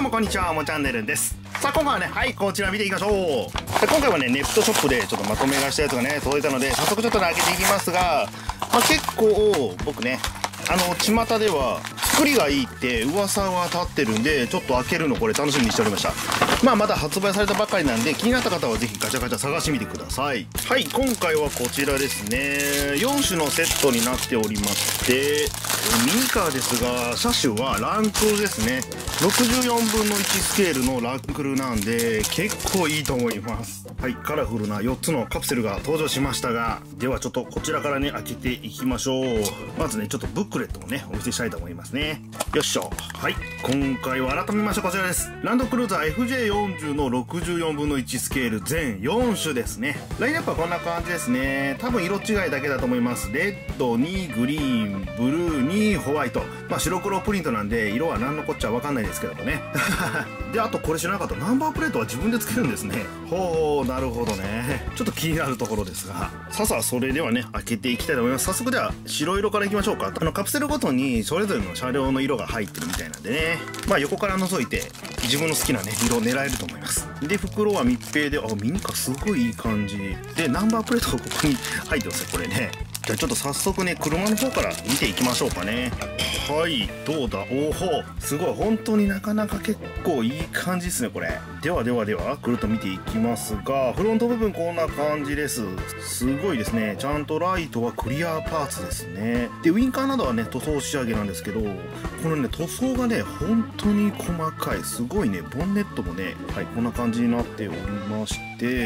どうもこんにちは、もチャンネルです。さあ今回はね、はいこちら見ていきましょう。今回はね、ネットショップでちょっとまとめ買いしたやつがね届いたので、早速ちょっとね開けていきますが、結構僕ね、巷では作りがいいって噂は立ってるんで、ちょっと開けるのこれ楽しみにしておりました。まだ発売されたばかりなんで、気になった方はぜひガチャガチャ探してみてください。はい、今回はこちらですね。4種のセットになっておりまして、ミニカーですが、車種はランクルですね。64分の1スケールのランクルなんで、結構いいと思います。はい、カラフルな4つのカプセルが登場しましたが、ではちょっとこちらからね、開けていきましょう。まずね、ちょっとブックレットをね、お見せしたいと思いますね。よっしょ。はい、今回は改めましてこちらです。ランドクルーザー FJ40 の64分の1スケール全4種ですね。ラインナップはこんな感じですね。多分色違いだけだと思います。レッドにグリーン、ブルーにホワイト。白黒プリントなんで、色は何のこっちゃわかんないですけどもね。で、あとこれ知らなかった。ナンバープレートは自分でつけるんですね。ほう、なるほどね。ちょっと気になるところですが。さあ、それではね、開けていきたいと思います。早速では、白色からいきましょうか。カプセルごとにそれぞれの車両の色が入ってるみたいなんでね。横から覗いて、自分の好きなね、色を狙えると思います。で、袋は密閉で、ミニカすごいいい感じ。で、ナンバープレートがここに入ってますね、これね。じゃあちょっと早速ね、車の方から見ていきましょうかね。はい、どうだ。おほ、すごい。本当になかなか結構いい感じですね、これ。では、くるっと見ていきますが、フロント部分こんな感じです。すごいですね。ちゃんとライトはクリアパーツですね。で、ウインカーなどはね、塗装仕上げなんですけど、このね、塗装がね、本当に細かい。すごいね、ボンネットもね、はい、こんな感じになっておりまして、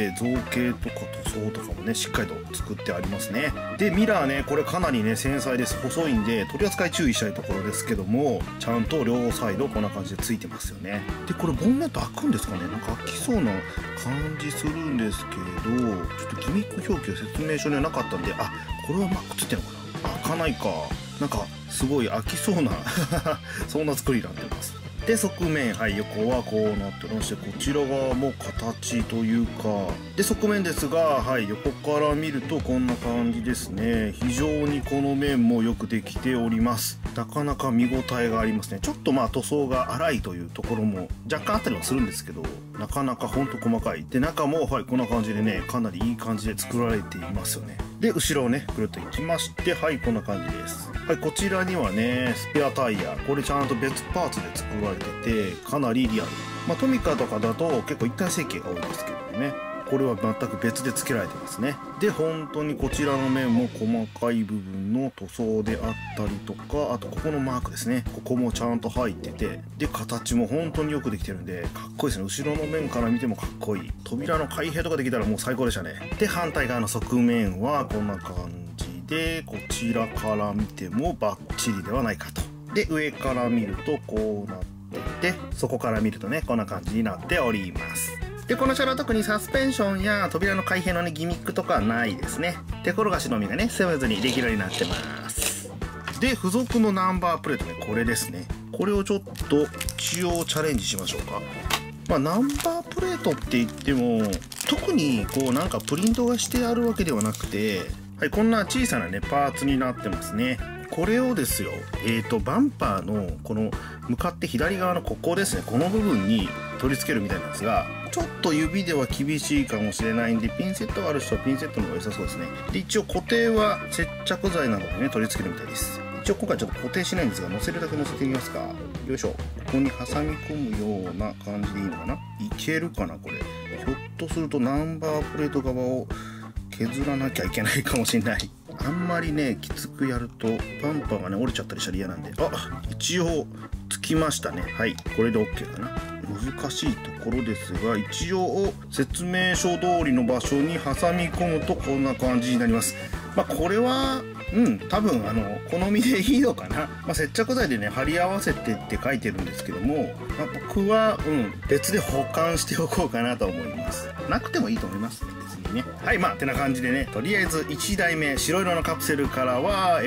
造形とか塗装とかもね、しっかりと作ってありますね。で、ミラーね、これかなりね、繊細です。細いんで、取り扱い注意したいところですけども、ちゃんと両サイドこんな感じでついてますよね。で、これボンネット開くんですかね。なんか開きそうな感じするんですけど、ちょっとギミック表記は説明書にはなかったんで、これはマックついてるのかな。開かないか。なんかすごい開きそうなそんな作りになってます。で、側面、はい、横はこうなってまして、こちら側も形というか、で、側面ですが、はい、横から見るとこんな感じですね。非常にこの面もよくできております。なかなか見応えがありますね。ちょっと塗装が粗いというところも若干あったりはするんですけど、なかなかほんと細かい。で、中も、はい、こんな感じでね、かなりいい感じで作られていますよね。で、後ろをね、くるっといきまして、はい、こんな感じです。はい、こちらにはね、スペアタイヤ。これちゃんと別パーツで作られてて、かなりリアル。トミカとかだと結構一体成形が多いですけどね。これは全く別で付けられてますね。で、本当にこちらの面も細かい部分の塗装であったりとか、あとここのマークですね。ここもちゃんと入ってて、で、形も本当によくできてるんで、かっこいいですね。後ろの面から見てもかっこいい。扉の開閉とかできたらもう最高でしたね。で、反対側の側面はこんな感じで、こちらから見てもバッチリではないかと。で、上から見るとこうなってて、そこから見るとね、こんな感じになっております。で、この車両は特にサスペンションや扉の開閉のね、ギミックとかはないですね。手転がしのみがね、スムーズにできるようになってます。で、付属のナンバープレートね、これですね。これをちょっと一応チャレンジしましょうか。ナンバープレートって言っても、特にこうなんかプリントがしてあるわけではなくて、はい、こんな小さなね、パーツになってますね。これをですよ、バンパーのこの向かって左側のここですね、この部分に取り付けるみたいなんですが、ちょっと指では厳しいかもしれないんで、ピンセットがある人はピンセットの方が良さそうですね。で、一応固定は接着剤などでね、取り付けるみたいです。一応今回ちょっと固定しないんですが、乗せるだけ乗せてみますか。よいしょ。ここに挟み込むような感じでいいのかな。いけるかな、これ。ひょっとするとナンバープレート側を削らなきゃいけないかもしれない。あんまりね、きつくやるとバンパーがね折れちゃったりしたら嫌なんで、一応つきましたね。はい、これで OK かな。難しいところですが、一応説明書通りの場所に挟み込むとこんな感じになります。これは多分好みでいいのかな。接着剤でね貼り合わせてって書いてるんですけども、僕は別で保管しておこうかなと思います。なくてもいいと思いますね、別にね。はい、ってな感じでね、とりあえず1台目白色のカプセルからは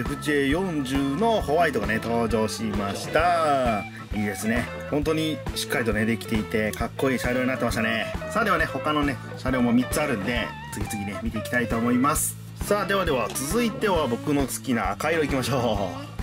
FJ40 のホワイトがね登場しました。いいですね。本当にしっかりとねできていてかっこいい車両になってましたね。さあ、ではね他のね車両も3つあるんで次々ね見ていきたいと思います。さあ、では続いては僕の好きな赤色いきましょう。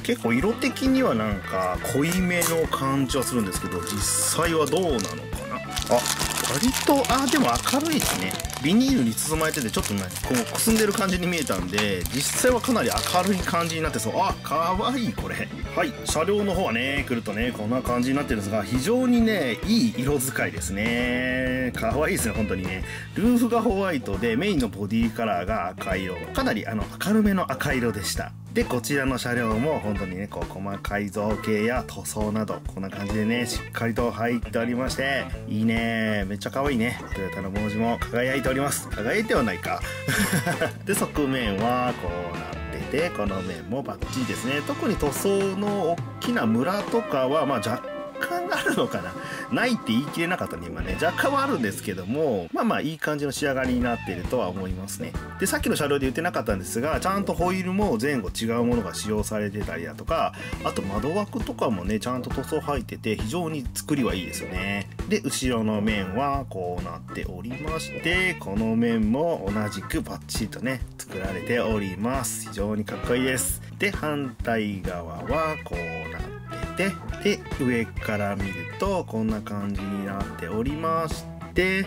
結構色的にはなんか濃いめの感じはするんですけど、実際はどうなのかな。割とでも明るいですね。ビニールに包まれててちょっとねこうくすんでる感じに見えたんで、実際はかなり明るい感じになってそう。かわいいこれ。はい、車両の方はね来るとねこんな感じになってるんですが、非常にねいい色使いですね。かわいいですね本当にね。ルーフがホワイトでメインのボディカラーが赤色、かなり明るめの赤色でした。でこちらの車両も本当にねこう細かい造形や塗装などこんな感じでねしっかりと入っておりまして、いいね、めっちゃ可愛いね。トヨタの文字も輝いております。輝いてはないかで側面はこうなってて、この面もバッチリですね。特に塗装の大きなムラとかは若干あるのかな、ないって言い切れなかったね今ね。若干はあるんですけども、いい感じの仕上がりになっているとは思いますね。でさっきの車両で言ってなかったんですが、ちゃんとホイールも前後違うものが使用されてたりだとか、あと窓枠とかもねちゃんと塗装入ってて非常に作りはいいですよね。で後ろの面はこうなっておりまして、この面も同じくバッチリとね作られております。非常にかっこいいです。で反対側はこうなってて、で上から見るとこんな感じになっておりまして、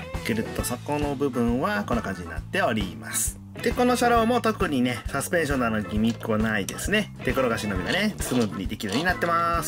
ぐるっと底の部分はこんな感じになっております。でこの車両も特にねサスペンションなのにギミックはないですね。手転がしのみがねスムーズにできるようになってます。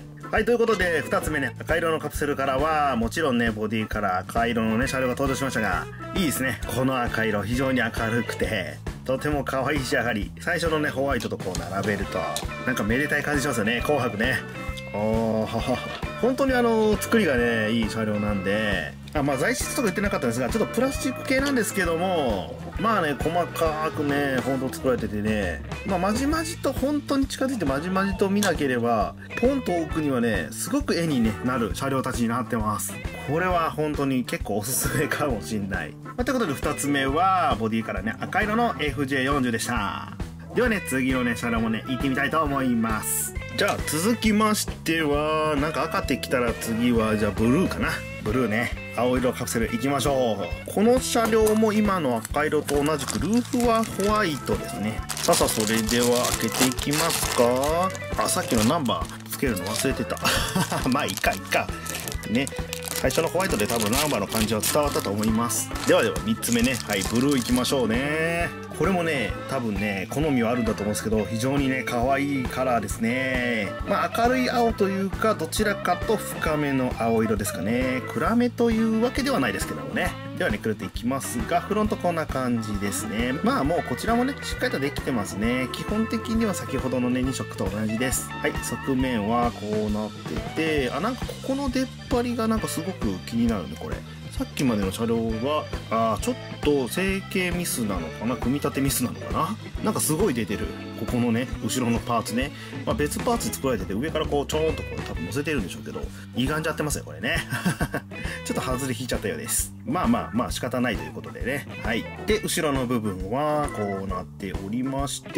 はい、ということで2つ目ね、赤色のカプセルからはもちろんねボディカラー赤色のね車両が登場しましたが、いいですね。この赤色非常に明るくてとても可愛い仕上がり。最初のねホワイトとこう並べるとなんかめでたい感じしますよね。紅白ね。本当に作りがねいい車両なんで、材質とか言ってなかったんですが、ちょっとプラスチック系なんですけども、細かくねほんと作られててね、まじまじと本当に近づいてまじまじと見なければポンと奥にはねすごく絵に、なる車両たちになってます。これは本当に結構おすすめかもしんない。ということで2つ目はボディからね赤色の FJ40 でした。ではね次のね車両もね行ってみたいと思います。じゃあ続きましてはなんか赤ってきたら次はじゃあブルーかな。ブルーね、青色カプセルいきましょう。この車両も今の赤色と同じくルーフはホワイトですね。それでは開けていきますか。さっきのナンバーつけるの忘れてたいいかね。最初のホワイトで多分ナンバーの感じは伝わったと思います。では3つ目ね、ブルーいきましょうね。これもね多分ね好みはあるんだと思うんですけど、非常にね可愛いカラーですね。明るい青というかどちらかと深めの青色ですかね。暗めというわけではないですけどもね。ではねくるっていきますが、フロントこんな感じですね。もうこちらもねしっかりとできてますね。基本的には先ほどのね2色と同じです。側面はこうなってて、なんかここの出っ張りがなんかすごく気になるねこれ。さっきまでの車両はちょっと成形ミスなのかな、組み立てミスなのかな、なんかすごい出てる。ここのね後ろのパーツね、別パーツ作られてて上からこうちょーんとこう多分乗せてるんでしょうけど、歪んじゃってますよこれねちょっと外れ引いちゃったようです。仕方ないということでね。で後ろの部分はこうなっておりまして、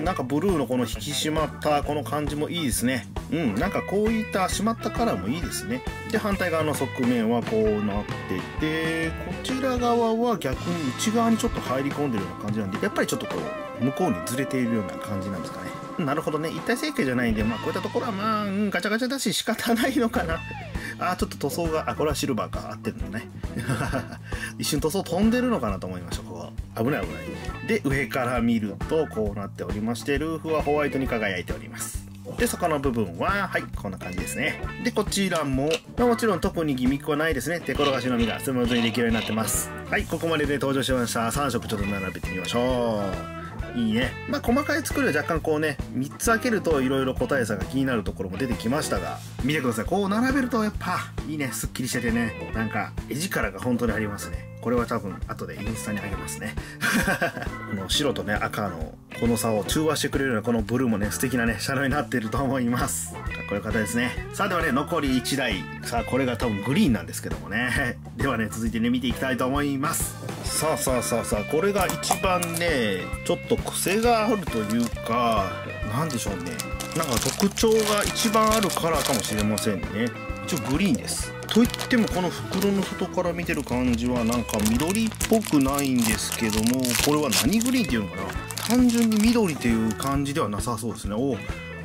なんかブルーのこの引き締まったこの感じもいいですね。なんかこういった締まったカラーもいいですね。で反対側の側面はこうなってて、こちら側は逆に内側にちょっと入り込んでるような感じなんで、やっぱりちょっとこう向こうにずれているような感じなんですかね。なるほどね、一体成形じゃないんで、こういったところはガチャガチャだし仕方ないのかなちょっと塗装がこれはシルバーか合ってるのね一瞬塗装飛んでるのかなと思いました。ここ危ない。で上から見るとこうなっておりまして、ルーフはホワイトに輝いております。で底の部分はこんな感じですね。でこちらも、もちろん特にギミックはないですね。手転がしのみがスムーズにできるようになってます。ここまでで登場しました3色ちょっと並べてみましょう。いいね。細かい作りは若干こうね3つ開けるといろいろ個体差が気になるところも出てきましたが、見てください。こう並べるとやっぱいいね、すっきりしててね、なんか絵力が本当にありますね。これは多分後でインスタにあげますねこの白とね赤のこの差を中和してくれるようなこのブルーもね素敵なね車両になっていると思います。かっこよかったですね。ではね残り1台、これが多分グリーンなんですけどもねではね続いてね見ていきたいと思います。これが一番ねちょっと癖があるというか、なんでしょうね、なんか特徴が一番あるカラーかもしれませんね。一応グリーンです。といってもこの袋の外から見てる感じはなんか緑っぽくないんですけども、これは何グリーンっていうのかな、単純に緑っていう感じではなさそうですね。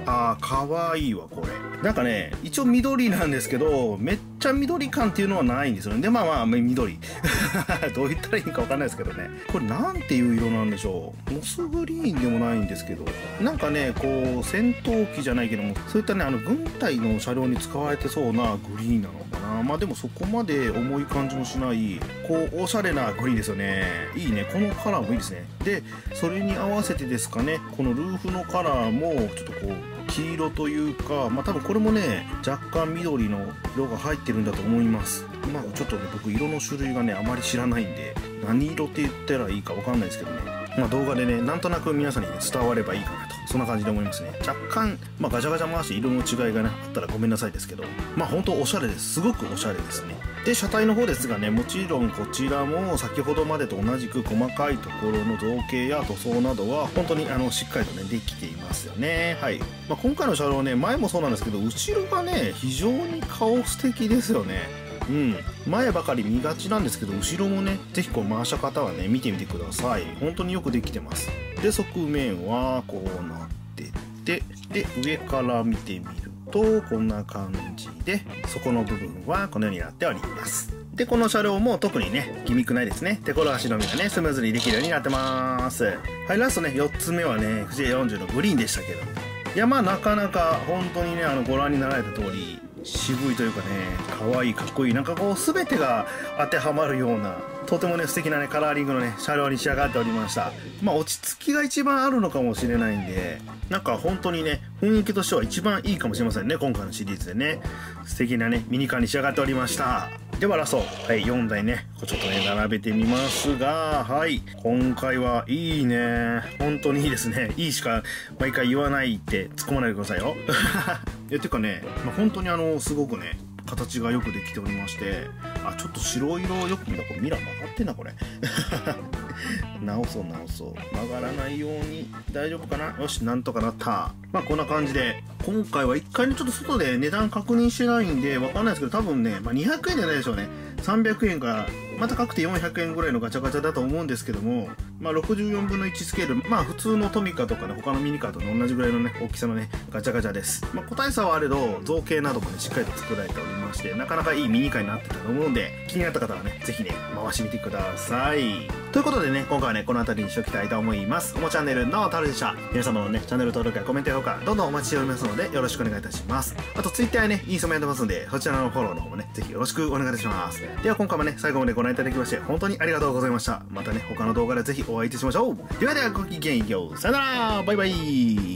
あー、かわいいわ、これ。なんかね、一応緑なんですけど、めっちゃ緑感っていうのはないんですよね。で、まあ緑。どう言ったらいいかわかんないですけどね。これなんていう色なんでしょう。モスグリーンでもないんですけど、なんかね、こう、戦闘機じゃないけども、そういったね、軍隊の車両に使われてそうなグリーンなのかな。まあでもそこまで重い感じもしない、こう、おしゃれなグリーンですよね。いいね。このカラーもいいですね。で、それに合わせてですかね、このルーフのカラーも、ちょっとこう、黄色というか、まあ多分これもね、若干緑の色が入ってるんだと思います。まあちょっとね、僕色の種類がね、あまり知らないんで、何色って言ったらいいかわかんないですけどね。まあ動画でね、なんとなく皆さんに、ね、伝わればいいかなと。そんな感じで思いますね。若干、まあガチャガチャ回して色の違いがね、あったらごめんなさいですけど、まあほんとおしゃれです。すごくおしゃれですね。で、車体の方ですがね、もちろんこちらも先ほどまでと同じく細かいところの造形や塗装などは本当にしっかりとね、できていますよね。はい。まあ今回の車両ね、前もそうなんですけど、後ろがね、非常に顔素敵ですよね。うん、前ばかり見がちなんですけど、後ろもね、ぜひこう回した方はね、見てみてください。本当によくできてます。で、側面はこうなってて、で、上から見てみると、こんな感じで、底の部分はこのようになっております。で、この車両も特にね、ギミックないですね。手ころ足のみがね、スムーズにできるようになってます。はい、ラストね、4つ目はね、FJ40 のグリーンでしたけど。いや、まあなかなか本当にね、ご覧になられた通り、渋いというかね、可愛いかっこいい、なんかこう全てが当てはまるような、とてもね素敵なねカラーリングのね車両に仕上がっておりました。まあ落ち着きが一番あるのかもしれないんで、なんか本当にね雰囲気としては一番いいかもしれませんね。今回のシリーズでね、素敵なねミニカーに仕上がっておりました。ではラスト、はい、4台ねちょっとね並べてみますが、はい、今回はいいね、本当にいいですね。いいしか毎回言わないって突っ込まないでくださいよ。てかね、まあ、本当にすごくね形がよくできておりまして、あ、ちょっと白色よく見た、これミラー曲がってんなこれ。直そう曲がらないように、大丈夫かな。よし、なんとかなった。まあこんな感じで、今回は一回ねちょっと外で値段確認してないんでわかんないですけど、多分ね、まあ、200円じゃないでしょうね。300円からまた高くて400円ぐらいのガチャガチャだと思うんですけども、まあ64分の1スケール、まあ普通のトミカとかね他のミニカーと同じぐらいのね大きさのねガチャガチャです。まあ個体差はあれど造形などもねしっかりと作られておりまして、なかなかいいミニカーになってたと思うんで、気になった方はねぜひね回してみてください。ということでね、今回はねこの辺りにしておきたいと思います。おもチャンネルのタルでした。皆様のねチャンネル登録やコメントや評価どんどんお待ちしておりますのでよろしくお願いいたします。あと Twitter やねインスタもやってますんで、そちらのフォローの方もねぜひよろしくお願いいたします。では今回もね最後までご覧いただきまして本当にありがとうございました。またね他の動画でぜひお会いいたしましょう。ではではごきげんよう、さよなら、バイバイ。